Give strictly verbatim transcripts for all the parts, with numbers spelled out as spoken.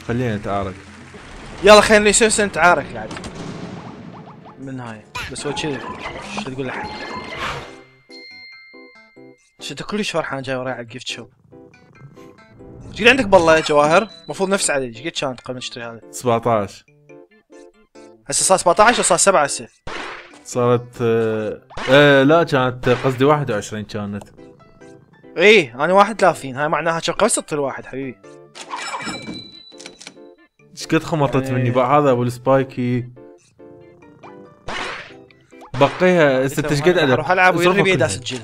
خلينا نتعارك. يلا خلينا نسوي نتعارك بعد بالنهاية. بس هو كذي شو تقول لحد؟ شو انت كلش فرحان جاي وراي على الجيفت شوب. ايش قد عندك بالله جواهر؟ المفروض نفس عدد، ايش قد كانت قبل نشتري هذا؟ سبعطعش. هسه صار سبعطعش وصار سبعة هسه؟ صارت آه... آه لا كانت قصدي واحد وعشرين كانت. ايه انا واحد وثلاثين، هاي معناها كم قوي تصير واحد حبيبي. ايش قد خمطت ايه. مني بقى هذا ابو السبايكي. بقيها هسه ايش قد عندك؟ اروح العب ويرمي بيدي اسجل.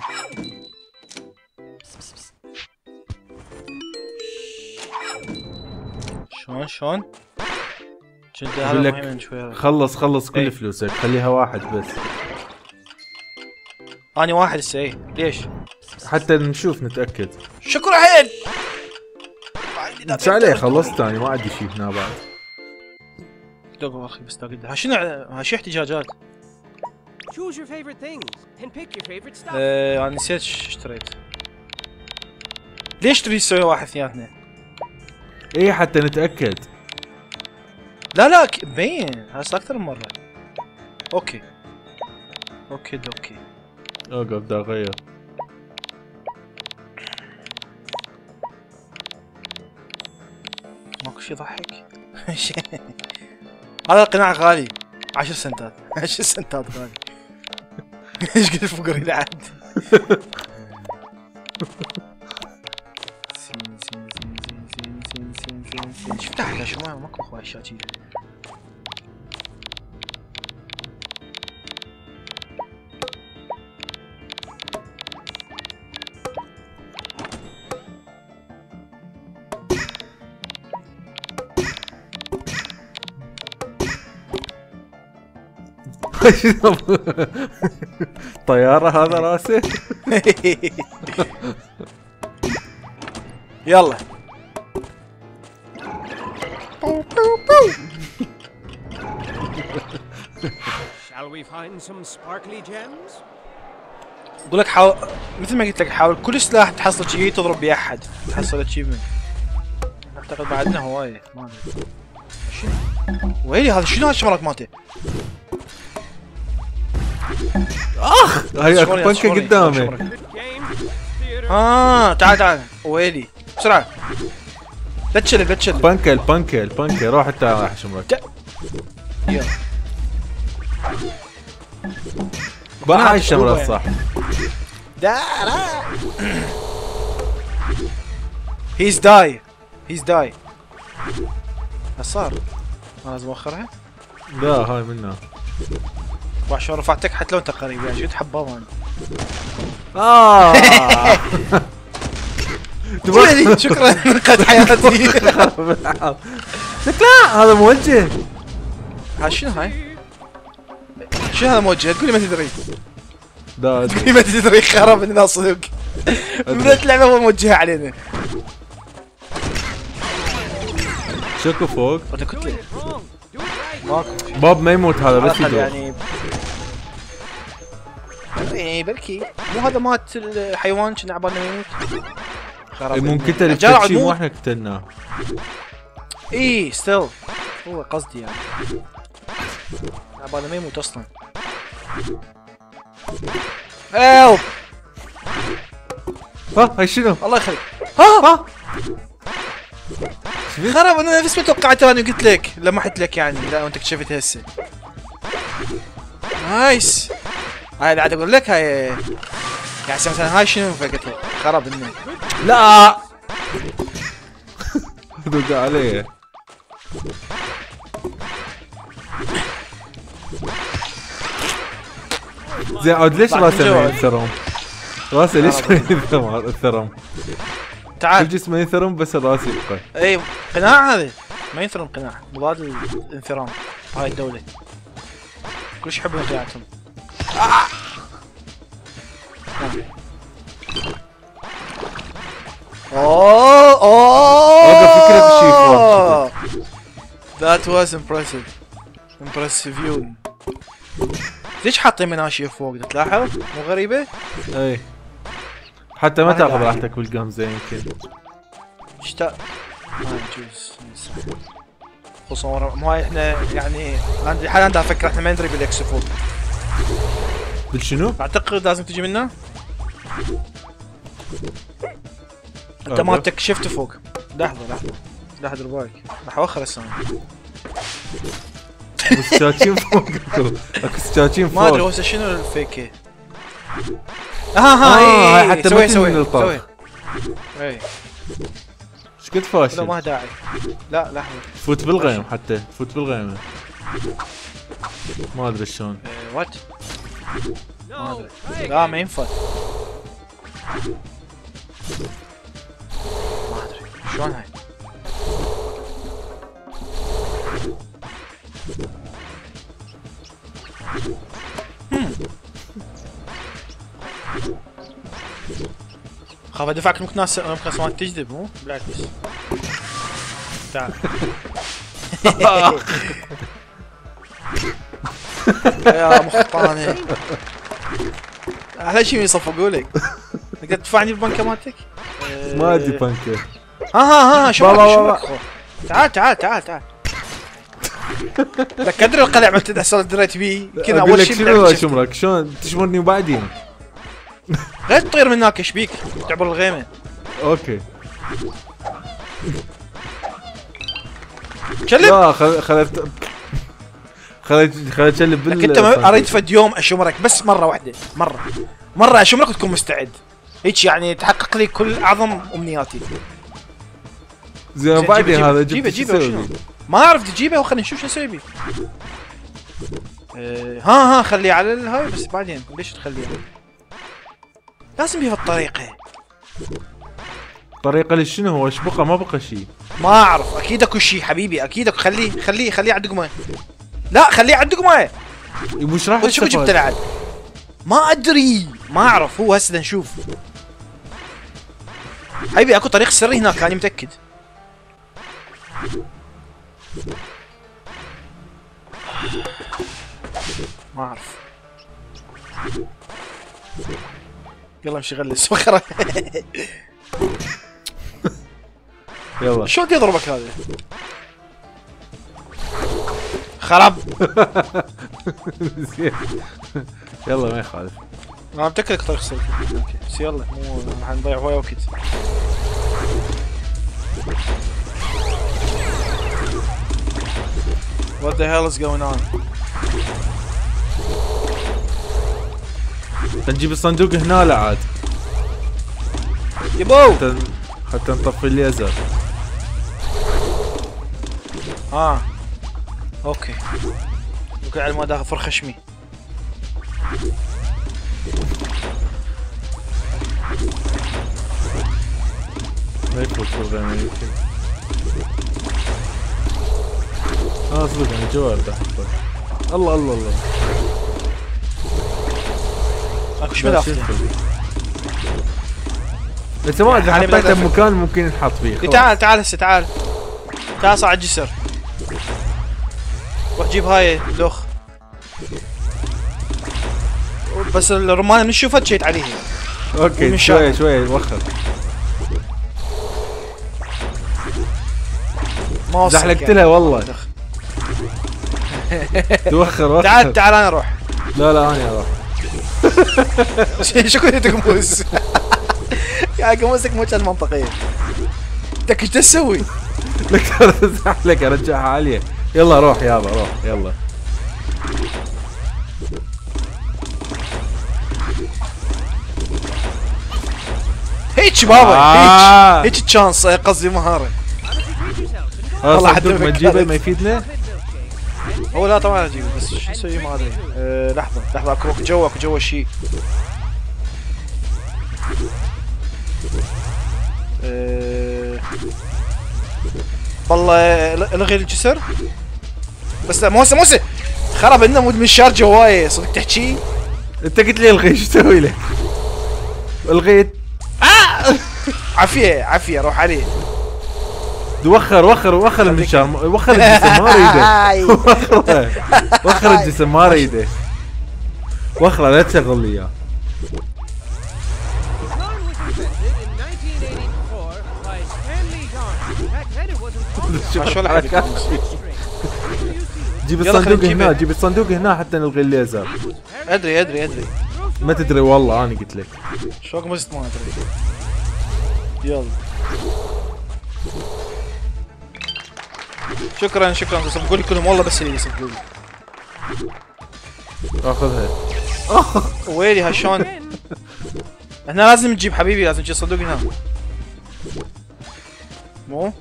شلون شلون؟ جد هذا مهم شوي. خلص خلص كل ايه. فلوسك خليها واحد بس. اني واحد هسه ايه، ليش؟ حتى نشوف نتاكد. شكرا حيل. ايش عليه خلصت انا ما عندي شيء هنا بعد. دقوا اخي بس دقوا. ها شنو ها شو احتجاجات؟ Choose your favorite things and pick your favorite stuff. ايه انا نسيت ايش اشتريت. ليش تريد تسوي واحد اثنيناتنا؟ ايه حتى نتاكد. لا لا مبين هسه اكثر من مره. اوكي اوكي اوكي اوقف دا اغير. ماكو شي يضحك. هذا القناع غالي عشر سنتات. عشر سنتات غالي. ايش قد فقري لعد. سين سين سين سين سين سين سين سين شو فتحتها شو ما ماكو اخوي اشياء جديدة. طيارة هذا راسه. يلا Shall we find some sparkly gems? اقول لك حاول مثل ما قلت لك حاول كل سلاح تحصل شيء تضرب بيه احد تحصل اتشيفمنت. اعتقد بعدنا هوايه ما ادري شنو ويلي هذا شنو هالشمرات مالته. اخ هاي اكو بنكه قدامي. اه تعال تعال ويلي بسرعه لا تشلل لا تشلل. بنكه البنكه البنكه روح انت راح اشمرك. يلا بقى هاي الشمرة الصح. لا لا هيز داي هيز داي. صار ما لازم اوخرها؟ لا هاي منها. وعشان رفعتك حتى لو انت قريب يعني شو تحبط انا. اه ويلي شكرا انقذ حياتي. لك لا هذا موجه. ها شنو هاي؟ شنو هذا موجه؟ تقول لي ما تدري. لا تقول لي ما تدري خرب اننا صدق. بدأت اللعبة موجهة علينا. شكو فوق. انا كنت لي ماكو باب ما يموت هذا بس يدور. يعني ايه بلكي مو هذا مات الحيوان كنا عبالنا ما يموت. ممكن قتل التكشي مو احنا قتلناه. ايه ستيل هو قصدي يعني عبالنا ما يموت اصلا. هيلب ها هاي شنو؟ الله يخليك. ها ها خرب انا نفس ما توقعت انا قلت لك لمحت لك يعني لا وانت اكتشفت هسه. نايس هاي اللي قاعد اقول لك هاي يعني مثلا هاي شنو فقلت لك خرب انه لا دوق عليه. زين عاد ليش راسه ما ينثرم؟ راسه ليش ما ينثرم؟ تعال كل جسمه ينثرم بس الراس يبقى. اي قناع هذا ما ينثرم قناع مضاد الانثرام هاي الدولة كلش يحبون قناعتهم. آه. اوه اوه هذا فكرة الشيء. That was impressive. Impressive view. ليش حاطين مناشير فوق تلاحظ؟ مو غريبة؟ اي حتى ما تاخذ راحتك بالقمزة يمكن. اشتا هاي يجوز صح. خصوصا ورا مو هاي احنا يعني عندي حاليا دا افكر احنا ما ندري بالاكس فوق. بالشنو؟ اعتقد لازم تجي منه. انت مالتك شفت فوق. لحظة لحظة لحظة دير بالك راح اوخر الساوند. سكاكين فوق اكو سكاكين فوق ما ادري هو شنو الفيك. اه ها آه اي حتى سوي مثل سوي من الطرف. سوي. اي ايش قد لا فاشل؟ ما داعي. لا لحظة تفوت بالغيم حتى تفوت بالغيمة ما ادري شلون. إيه، وات ما ادري لا ما ينفع. ما ادري شلون هاي. خاف ادفعك ممكن ناس ممكن سمعت تجذب مو بالعكس. تعال يا مخطاني احلى شيء يصفقوا لك. تقدر تدفعني بالبنكه مالتك؟ ما ادري بانكر. ها ها ها شو بابا شو بابا. تعال تعال تعال تعال. لك ادري القلع ما تدري دريت بيه كذا اقول اول لك شيء شنو باللعبة يا شفته. شمرك شلون تشمرني وبعدين. غير تطير من هناك ايش بيك؟ تعبر الغيمه. اوكي كلب. لا خل خل خل خل اتشلب بال. لك انت ما اريد فد يوم اشمرك بس مره واحده مره مره اشمرك وتكون مستعد هيك يعني تحقق لي كل اعظم امنياتي. زين زين، بعدين جيبه- هذا جيبه جبت جيبه شو وشنو؟ تسوي؟ ما اعرف تجيبه وخلينا نشوف شو اسوي بيه. أه ها ها خليه على الهاي بس بعدين ليش تخليه؟ لازم بيه الطريقه. طريقة لشنو هو ايش بقى ما بقى شيء. ما اعرف اكيد اكو شيء حبيبي اكيد اكو. خليه خليه خليه على الدقمه. لا خليه على الدقمه. وش راح شو جبت استفاد؟ لعب؟ ما ادري ما اعرف هو هسه نشوف. حبيبي اكو طريق سري هناك انا متاكد. ما اعرف. يلا امشي غلس سخرة. يلا شو بدي يضربك هذا؟ خرب. زين. يلا ما يخالف. انا متاكد لك طريق سري. اوكي بس يلا مو راح نضيع هواي وقت. What the hell is going on? نجيب الصندوق هنا لا عاد يبو حتى حتى نطفي الليزر. اه اوكي اوكي على ما داخل فرخ خشمي. ما يفوت بالغيمة يمكن. اه صدق انا جوال احطه. الله الله الله. اكو ايش مدافع؟ بس ما ادري حاليا حطيته بدافع. بمكان ممكن ينحط فيه. خلاص. تعال تعال هسه تعال تعال صعد الجسر. روح جيب هاي لوخ. بس الرمانة من نشوفها تشيت عليه. اوكي ومن شوي شاف. شوي وخر. ما وصلك زحلقت يعني. لها والله. توخر وخر. تعال تعال انا اروح. لا لا انا اروح. شو كنت قموس؟ يا قموسك مو كان منطقية. انت ايش تسوي؟ لك زحلق ارجعها عالية. يلا روح يابا روح يلا. هيك بابا آه. هيك هيك تشانس قصدي مهارة. هذا والله صندوق حتى ما بك- تجيبه ما يفيدنا. هو لا طبعا اجيبه بس شو اسوي ما ادري. أه لحظة لحظة اكو اكو جوا اكو جوا شيء. أه والله الغي الجسر. بس لا موسى موسى خرب عندنا مود من الشارجة هواية صدق تحكي. انت قلت لي الغي شو اسوي لك؟ الغيت. عافية عافية روح عليه. وخر وخر وخر المنشار وخر الجسم ما اريده. وخره وخر الجسم ما اريده. وخره لا تشغل لي اياه. The gun was invented in nineteen eighty-four by Stanley Garn. Back then it شوف شلون الحركات. جيب يلا الصندوق خلينا هنا، نجيبه. جيب الصندوق هنا حتى نلغي الليزر. ادري ادري ادري ما تدري والله انا قلت لك. شلون مزت ما ادري. يلا شكرا شكرا صفقوا لي كلهم والله، بس اللي يصفقوا لي. اخذها. ويلي ها شلون. هنا لازم نجيب حبيبي، لازم نجيب صندوق هنا. مو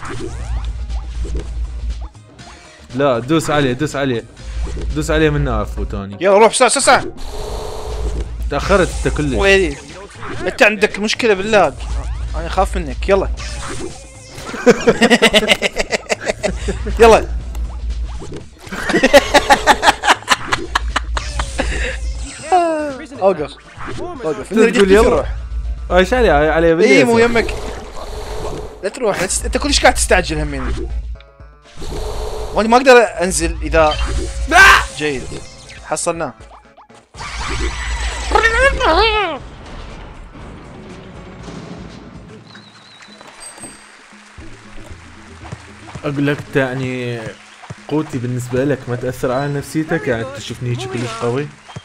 لا دوس عليه دوس عليه دوس عليه من نار فوتوني. يلا روح بسرعه بسرعه. تاخرت انت كلش. ويلي انت عندك مشكله باللاج، انا اخاف منك. يلا يلا اوقف اوقف. تقول يلا. ايش علي علي بالليل. اي مو يمك. لا تروح لا تست... انت كلش قاعد تستعجل همين. وانا ما اقدر انزل اذا جيد. حصلناه. اقول لك انت يعني قوتي بالنسبه لك ما تاثر على نفسيتك، يعني تشوفني هيك كلش قوي.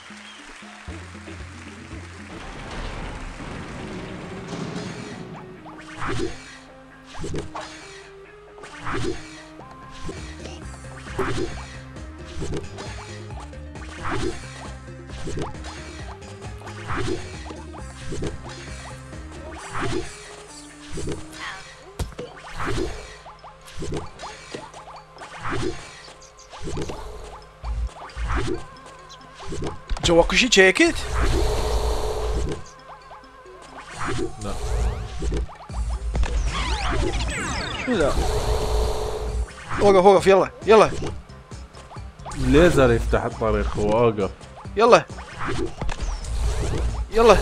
جواك شي تشيكت؟ لا لا وقف وقف. يلا يلا الليزر يفتح الطريق واوقف. يلا يلا.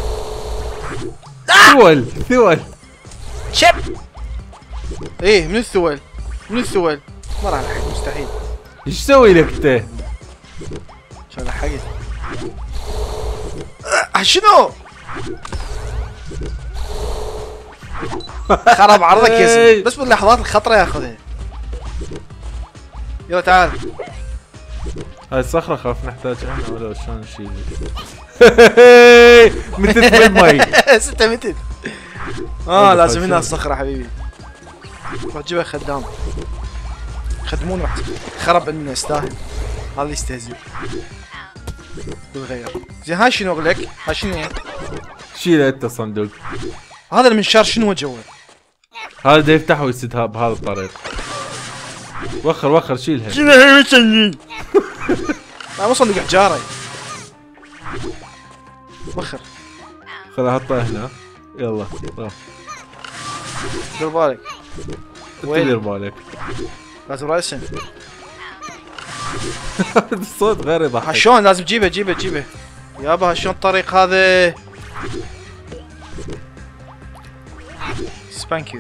ثول ثول. شب ايه من الثول من الثول. ما راح الحق مستحيل. ايش تسوي لك انت؟ شو لحقت؟ أه شنو؟ خرب عرضك يا زلمه، بس باللحظات الخطره ياخذها. يلا تعال. هاي الصخرة خاف نحتاجها احنا ولا شلون نشيل؟ متت بالمي. ستة متت. اه لازم هنا الصخرة حبيبي. روح جيبها خدام. خدمون واحد. خرب عندنا يستاهل. هذا يستهزئ. بالغير. زين هاي شنو اقول لك؟ هاي شنو هي؟ شيله انت الصندوق. هذا المنشار شنو جوا؟ هذا دا يفتح ويسدها بهذا الطريق. وخر وخر شيلها. شنو هي مثلي؟ لا مو صندوق حجارة. وخر. خذ حطها هنا. يلا روح. دير بالك. وين؟ دير بالك. لازم راسم. الصوت غير يضحك. شلون لازم تجيبه تجيبه تجيبه. يابا شلون الطريق هذا؟ ثانك يو.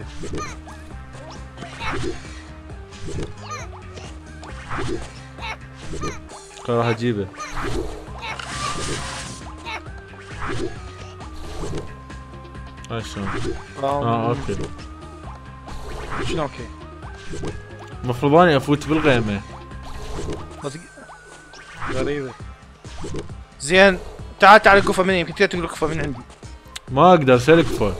راح اجيبه. هاي شلون؟ اه اوكي. شنو اوكي؟ المفروض اني افوت بالغيمة. غريبة. زين تعال تعال القفة مني، يمكن تقدر تقول القفة من عندي. ما اقدر شيلك فوق.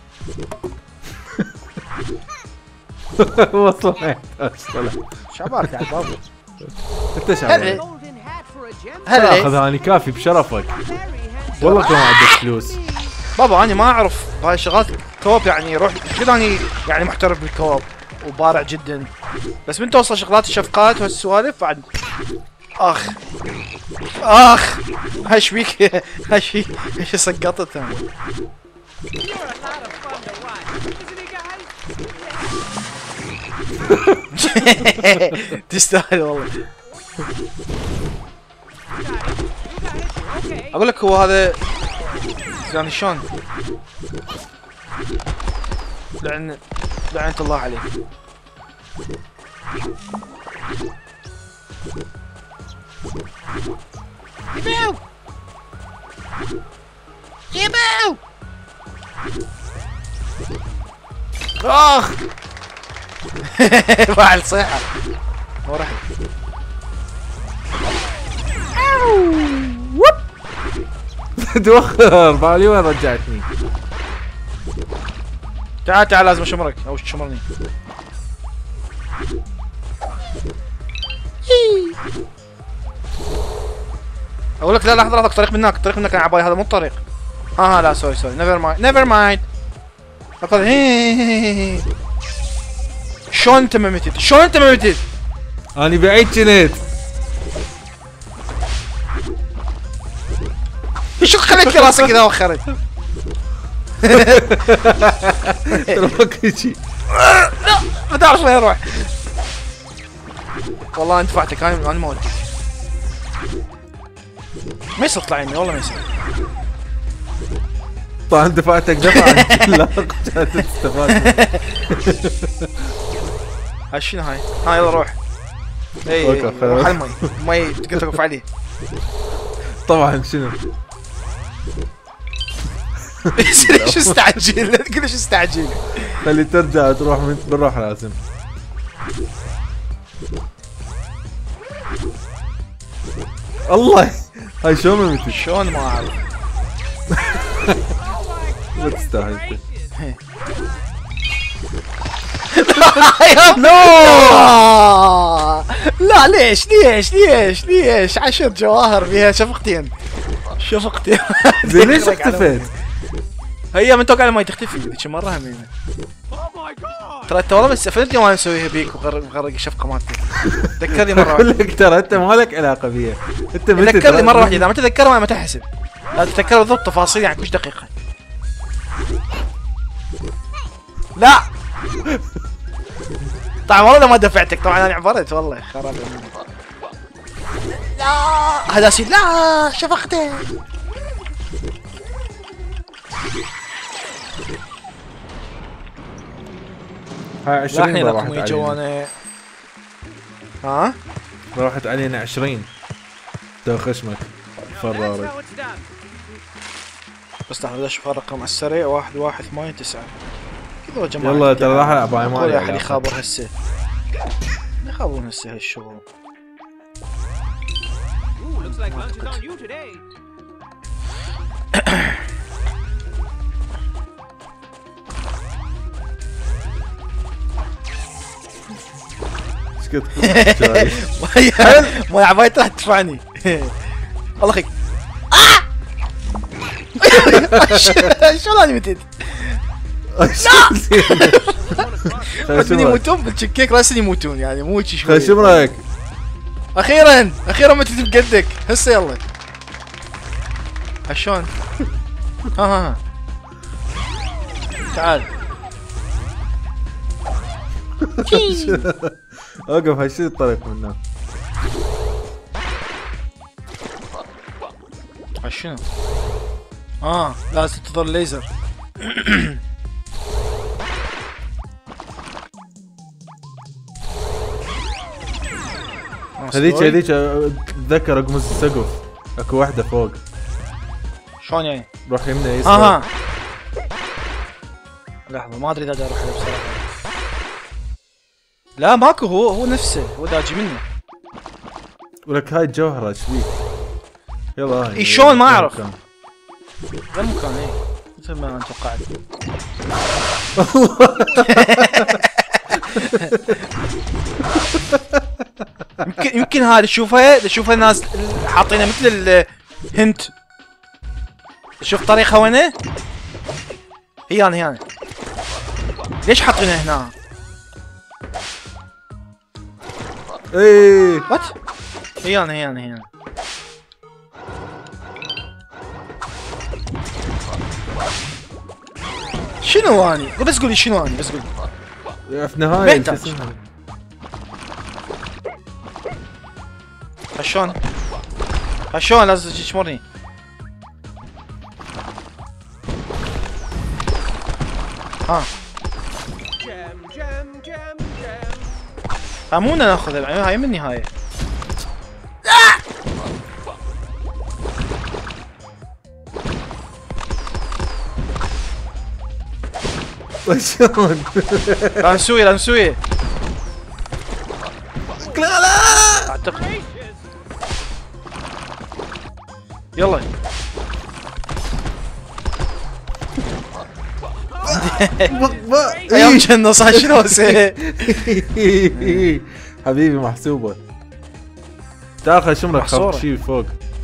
وصلت وصلت. شعبارك على الباب. انت شعبارك. Golden hat for a gem. هلا اخذ هاني كافي بشرفك. والله كان عندك فلوس. بابا انا ما اعرف بهاي الشغلات. كواب يعني روح كذا اني يعني محترف بالكواب وبارع جدا، بس من توصل شغلات الشفقات وهالسوالف بعد اخ اخ. هاش بيك هاش بيك ايش سقطت انا. You're a lot of fun to watch, isn't he, guys? تستاهل والله. Okay. اقول لك هو هذا يعني شلون. لعن لعنة الله عليك. يباو يباو. اخ فاعل صيحة ورحت. توخر بالي وين رجعتني. تعال تعال لازم اشمرك او تشمرني. اقول لك لا لحظه لحظه طريق من هناك طريق من هناك انا عبالي هذا مو الطريق. اه لا سوري سوري نيفر مايند نيفر مايند. شلون انت ما متت؟ شلون انت ما متت؟ اني بعيد كنت. شو خليت لي راسك كذا وخرت؟ ترى ماكو شيء. لا ما تعرف وين اروح. والله انت فاتك انا انا ما ودي. ما يصير تطلع يمي والله ما يصير. طبعا دفعتك دفعة لا كانت تستفاد. هاي شنو هاي؟ هاي يلا روح. اي روح على المي، المي تقدر توقف عليه. طبعا شنو؟ ليش استعجل؟ لا تقول ليش استعجل. خلي ترجع تروح من بنروح لازم. الله هاي شلون ما متت؟ شلون ما اعرف. ما تستاهل. لا لا ليش ليش ليش ليش عشر جواهر فيها شفقتين شفقتين. زين ليش اختفيت؟ هي من توقع لما تختفي ذيك المره همينه. ترى انت والله بس فهمتني وانا اسويها بيك وغرق الشفقه مالتي. ذكرني مره اقول لك ترى انت ما لك علاقه بيها. انت متت. ذكرني مره واحده اذا ما تذكرها ما تحسب. لا تتذكر بالضبط تفاصيل يعني كل دقيقه. لا طبعا والله ما دفعتك طبعا انا عبرت والله خراب. لا هذا سي لا شفقتين. هاي عشرين الحين راحت رقم علينا. يجونا. ها؟ راحت علينا عشرين. تو خشمك فراري. بس لحظة بدي اشوف الرقم على السريع. واحد واحد ثمانية تسعة كذا يا جماعة. يلا ترى راح العب هاي ما قول لي يا احد علاقة. يخابر هسه. يخابرون هسه هالشغل. Ooh, looks like lunch is on you today. اسكت جاي. ما عبايت راح تدفعني. الله يخيك. شلون انا متت؟ بدهم يموتون بالشكيك راسا يموتون يعني مو شي شوي. خش امرك. اخيرا اخيرا متت بقدك هسه يلا. شلون؟ ها ها ها تعال. اوقف هشيل الطريق منه. شنو؟ اه لازم تنتظر الليزر. هذيك هذيك اتذكر اقمص السقف. اكو واحدة فوق. شلون يعني؟ روح يمنا يسار. اها لحظة ما ادري اذا اروح له بصراحة. لا ماكو هو هو نفسه هو داجي منه. ولك هاي الجوهرة ايش بيك؟ يلا هاي. اي شلون ما اعرف. ذا المكان ايه مثل ما انا توقعت. يمكن يمكن هذا تشوفها تشوفها الناس حاطينها مثل الهنت. شوف طريقها وينه؟ هي انا هي انا. ليش حاطينها هنا؟ ايه وات؟ هي انا هي انا هي انا. شنو اني؟ بس قولي شنو اني بس قولي. في النهاية بيتر. شو اسمها؟ شلون؟ شلون لازم تشمرني؟ ها Jam, jam, jam, jam. همونا ناخذها هاي من النهاية. شلون؟ لا نسوي لا نسوي لك لا لا اعتقد. يلا يوم كنا صار شنو سي حبيبي محسوبة. تعال خل شمرك محصورة. خل شي فوق.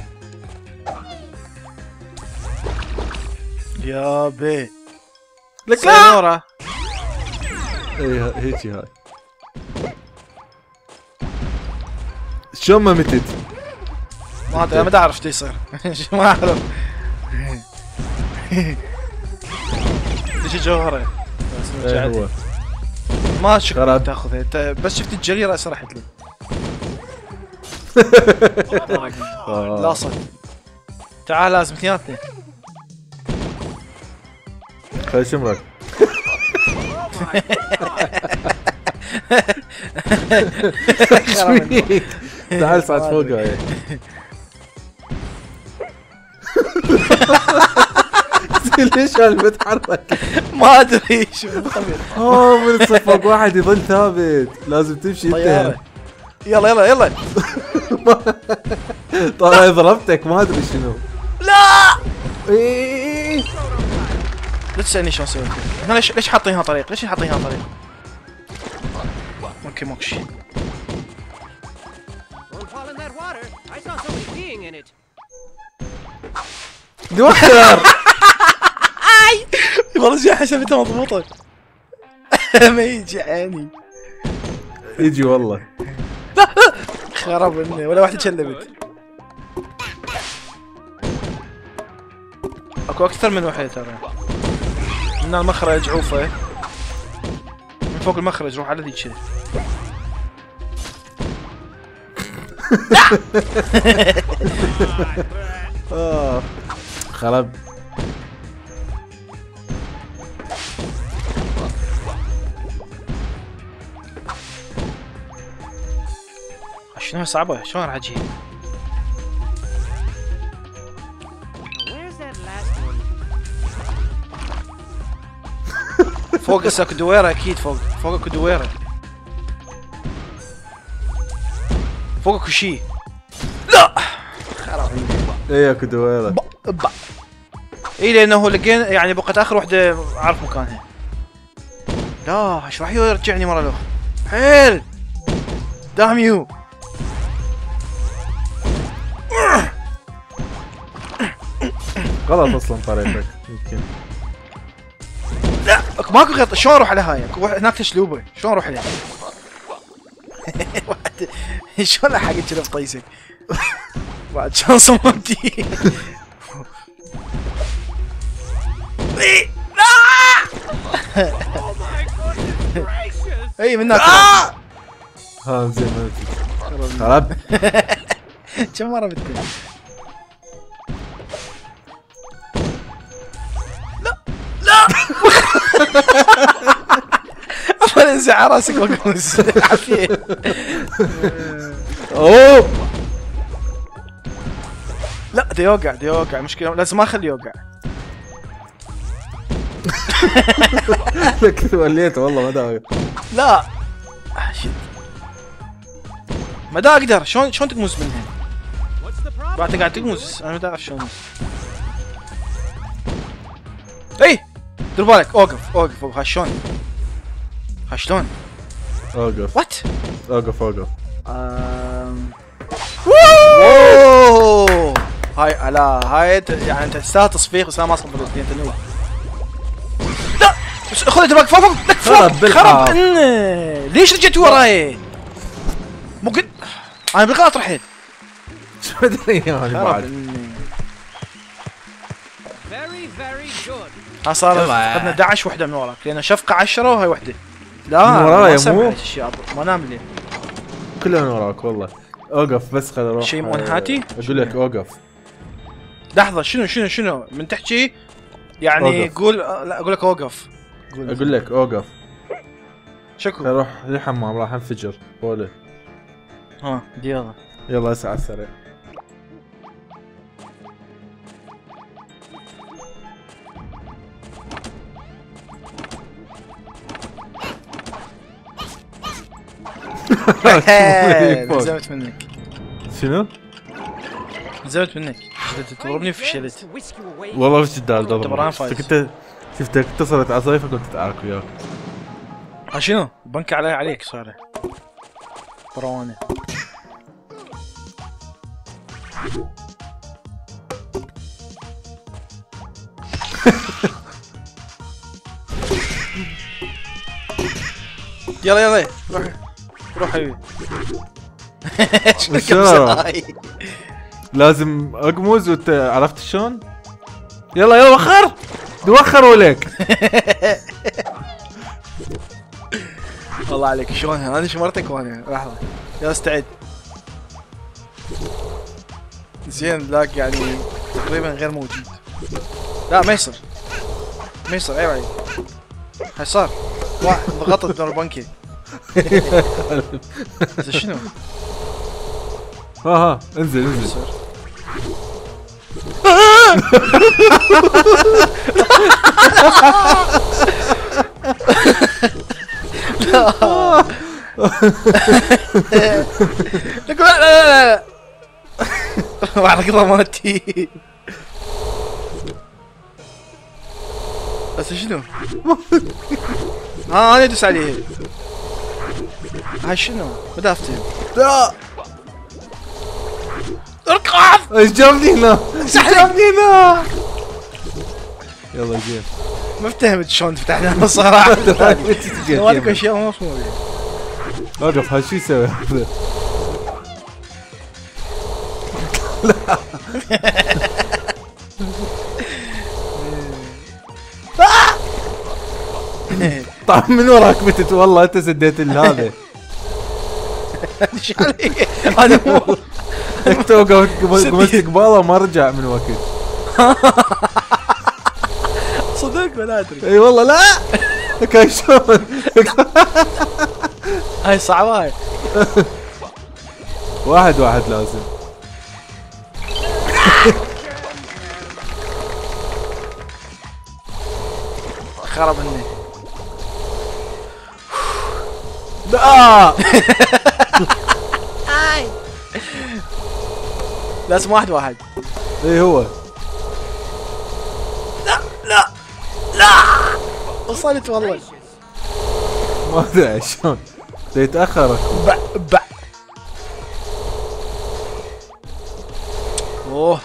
يا بي لك لا سنورة. اي هيجي هاي. شلون ما متت؟ ما ادري ما اعرف ايش يصير. ما اعرف ليش جوهره بس ايه رجعت. هو ما شفت خرب. تاخذه انت بس شفت الجريره سرحت لي. آه. لا صد. تعال لازم اثنيناتنا. خل شمرك. تعال صعد فوق هاي. ليش هذا بتحرك؟ ما ادري شو بالضبط. اوه من تصير فوق واحد يظل ثابت، لازم تمشي انت. طيارة. يلا يلا يلا. طالع ضربتك ما ادري شنو. لا إيه. لا تسالني شلون اسوي. هنا ليش ليش حاطينها طريق؟ ليش حاطينها طريق؟ اوكي ماكو شيء. Don't fall in that water. I saw somebody peeing in it. دوخر. والله جاي حسبتها مضبوطة. ما يجي عيني. يجي والله. خرب مني ولا واحدة شلبت. اكو اكثر من واحد ترى. من المخرج عوفة. من فوق المخرج روح على ذيك كذا. آه. خرب. شنو صعبة شلون راح اجي؟ Where's that last one? فوق هسه اكو دويرة اكيد فوق فوق اكو دويرة. فوق اكو شي. لا خرب. ايه اكو دويرة. با. اي لانه لقينا يعني بقت اخر وحده اعرف مكانها. لا ايش راح يرجعني مره الاخرى. حيل دام يو. غلط اصلا طريقك يمكن. لا اكو ماكو خط. شلون اروح على هاي؟ اكو واحد هناك تشلوبه. شلون اروح عليها؟ واحد- شلون لحقت كذا بطيسك؟ بعد شلون صممتي؟ إيه، لا! اي من هناك. ها زين ما متت. خرب. كم مرة بتقول؟ لا لا أفضل انزع على راسك وقوس عافية. اوه لا ده يوقع ده يوقع مشكلة لازم ما اخليه يوقع. لك وليته والله ما داوي. لا آه، شيت. ما دا اقدر. شلون شلون تقمز منها؟ What's the problem? بعد قاعد تقمز انا ما دا اعرف شلون. اي دير بالك اوقف اوقف اوقف. ها شلون؟ ها شلون؟ اوقف وات؟ اوقف اوقف. أم... اوه هاي لا هاي ت- يعني انت تستاهل تصفيق بس انا ما صفقت انت نوب. لا بس خذ دماغك فوق فوق لك فوق. خرب بالحار. خرب إنه. ليش رجعت وراي؟ مو قد انا بالغلط رحت. شو ادري يعني خرب بعد. إنه. Very, very good. ها صار يلا. اخذنا احد عشر وحده من وراك لان شفقه عشرة وهاي وحده. لا من ورايا ما سمعت مو؟ الاشياء ما نام الليل. كلها من وراك والله. اوقف بس خل اروح. شيء مو هاتي؟ اقول لك اوقف. لحظه شنو شنو شنو من تحكي يعني أوقف. قول لا اقول لك اوقف. قول اقول لك اوقف. خل شكو اروح للحمام راح انفجر. قوله. ها دي يلا. يلا اسعى على السريع. نزلت منك. شنو؟ نزلت منك. تضربني وفشلت. To whisk you away. والله وش الدار دبران ضرب. فايز. كنت شفتك اتصلت عصايفك كنت اتعارك وياك. ها شنو؟ بنك علي عليك صار. بروانه. يلا يلا روح روح حبيبي. شنو؟ لازم اقمز وانت عرفت شلون؟ يلا يلا وخر توخر ولك. والله عليك شلون انا شمرتك وانا لحظه. يلا استعد. زين ذاك يعني تقريبا غير موجود. لا ما يصير ما يصير عيب عليك. هاي صار واحد ضغطت دور البنكي. زين شنو؟ ها ها انزل انزل. يصير؟ لا لا لا لا وعلى كذا مالتي. بس شنو؟ ها انا ادوس عليه. هاي شنو؟ مدافتي. لا اركض. ايش جابني هنا؟ ايش جابني هنا؟ يلا جيم. ما افتهمت شلون فتحنا الصراحه. مالك اشياء ما مفهومه. وقف هاي شو يسوي هذا؟ طعم من وراك بتت والله انت سديت هذا. ايش علي؟ هذا مو انت وقفت قمست قباله وما رجع من وقت. صدق ولا ادري. اي والله لا كان شلون؟ هاي صعبه هاي. واحد واحد لازم. خرب مني. لا لازم واحد واحد. اي هو لا لا لا وصلت والله. ما ادري شلون يتاخر. بع بع. اوه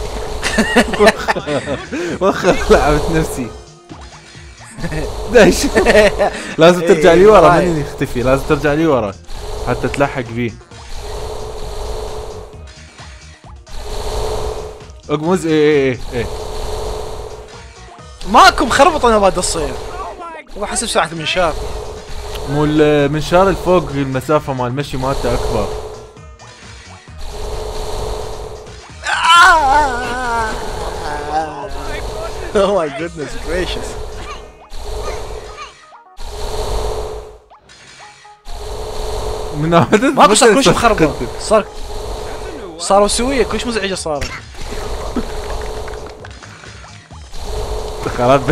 وخر لعبت نفسي. دايش لازم ترجع لي ورا ماني يختفي. لازم ترجع لي ورا حتى تلحق فيه. اقمز. اي اي اي اي ماكو مخربط انا بعد الصيف. هو حسب ساعة المنشار. مو المنشار الفوق المسافة مال المشي مالته اكبر. Oh my goodness gracious. من هذا ماكو صار كلش مخربط. صار صاروا سوية كلش مزعجة صارت. خلاص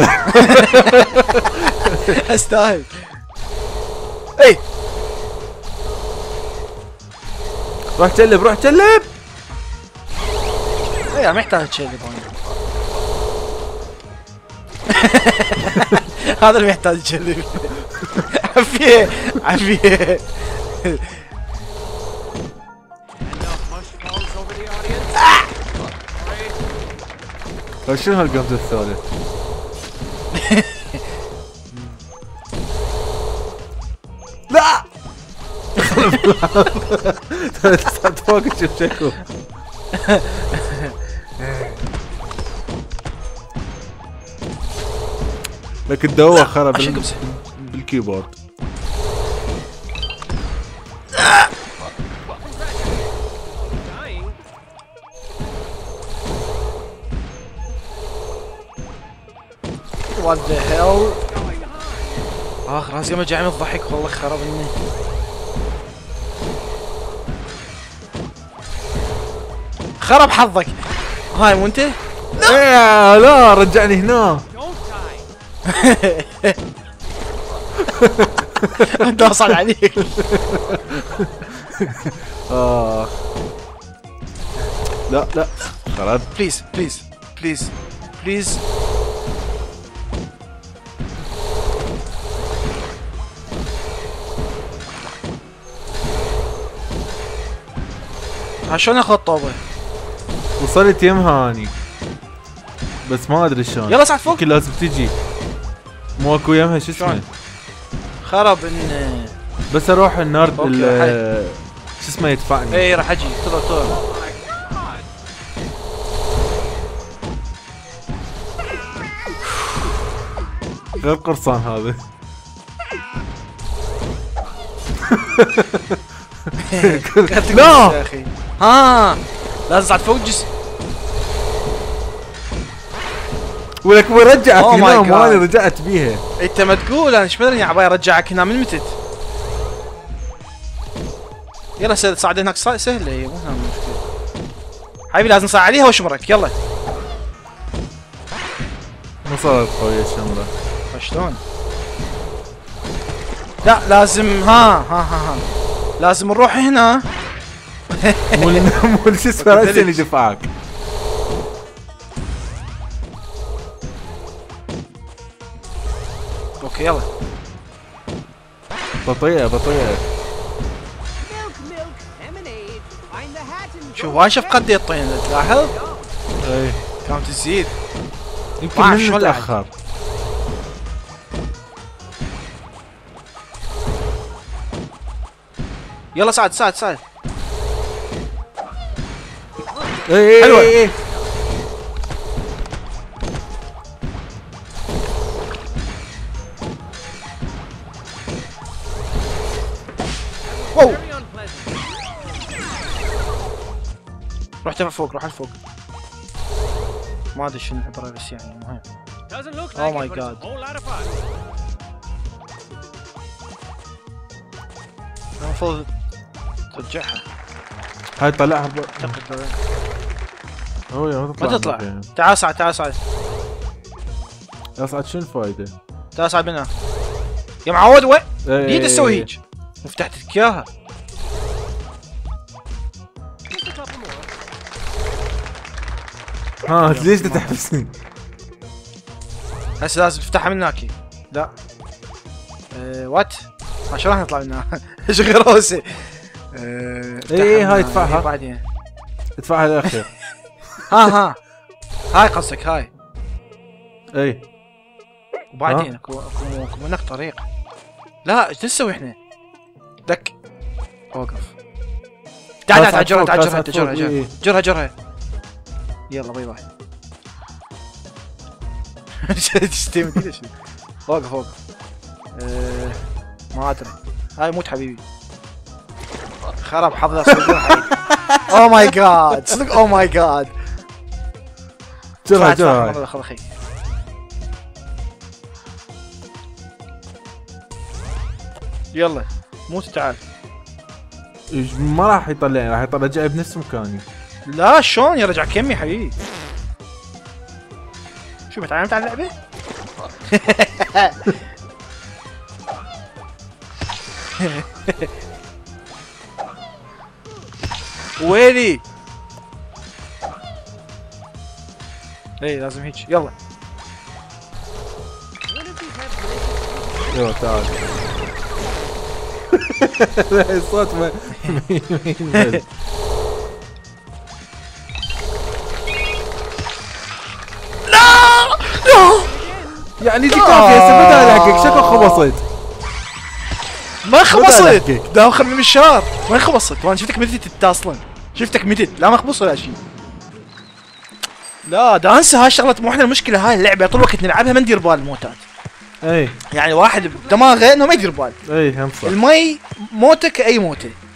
استاهل. اي روح تلب روح تلب. اي ما يحتاج تشيلب انا. هذا اللي يحتاج تشيلب. عافية عافية. شنو هالقفز الثالث؟ لا تسعد فوق شوف شكو. لك الدواء خرب بالكيبورد. What the hell؟ اخ راسي ما جاي من الضحك والله خربني. خرب حظك. هاي مو انت؟ لا لا رجعني هنا. داصل عليك. اه لا لا خلاص. بليز بليز بليز بليز. ها شلون اخذ الطوبه؟ وصلت يمها اني بس ما ادري شلون. يلا صعد فوق. يمكن لازم تجي. مو اكو يمها شو اسمه؟ خرب ان بس اروح النار أوكي، ال- شو اسمه يدفعني. اي راح اجي. طلع طلع. غير قرصان هذا. لا يا اخي. ها لازم صعد فوق جسم. ولك ورجعت Oh my هنا God. مالي رجعت بيها. انت ما تقول انا ايش مدري عباي ارجعك هنا من متت. يلا سهل صعد هناك صا- سهله هي مو هنا مشكله. حبيبي لازم نصعد عليها واشمرك يلا. ما صارت قوية الشمرة. شلون؟ لا لازم ها ها ها ها لازم نروح هنا. مو ال- مو ال- شو اسمه رأسي اللي دفعك. اوكي يلا. بطيئة بطيئة. Milk, milk, lemonade. Find the hat and شوف go وايد شفقة يطين تلاحظ؟ اي كانت تزيد. يمكن ما أعرف من شلون لعب. متأخر. يلا صعد صعد صعد. اي حلوة. اي اي. واو very unpleasant. روح ترفع فوق روح فوق. ما ادري شنو العبرة بس يعني المهم. Doesn't look Oh like my it, but it's God. a whole lot of fun. المفروض ترجعها. هاي طلعها ب... اعتقد هو يا ما تطلع تطلع. فيها. تعال صعد تعال صعد. اصعد شنو الفايدة؟ تعال صعد منها. يا معود وين؟ إي ليه إي تسوي إي. هيك؟ فتحت لك اياها. Just a couple more. ها ليش تحبسني؟ هسه لازم تفتحها من هناك. لا. أه وات؟ ما شلون نطلع منها؟ ايش غير روسي؟ أه افتحها إي، من هاي هنا. ادفعها. إي، بعدين. ادفعها للاخير. ها ها هاي قصدك هاي. اي وبعدين ها؟ اكو اكو اكو منك طريق. لا ايش نسوي احنا؟ دك اوقف. تعال تعال تعال جرها تعال جرها كاسات جرها فوق، إي، جرها إي. جرها جرها. يلا باي باي. تشتم كذا شيء. اوقف اوقف. أه، ما ادري. هاي موت حبيبي. خرب حظ صدق حبيبي. اوه ماي جاد صدق اوه ماي جاد. جرها جرها. خذ اخي. يلا موت تعال. إيش- ما راح يطلعني، راح يطلع رجعي بنفس مكاني. لا شلون يرجع كمي حبيبي. شوف تعلمت على اللعبة؟ ويلي. اي لازم هيك يلا. One of these have delicious يلا تعال. لا الصوت ما ما- يعني دي كافية هسه بدها لحقك شكل خبصت. ما خبصت. لحقك. داخل من الشهر ما خبصت. وانا شفتك متت انت اصلا. شفتك متت لا ما خبص ولا شيء. لا دا انسى هاي الشغلة. مو احنا المشكلة هاي اللعبة طول الوقت نلعبها ما ندير بال الموتات. اي يعني واحد بدماغه انه ما يدير بال. اي هم صح. المي موته كأي موته.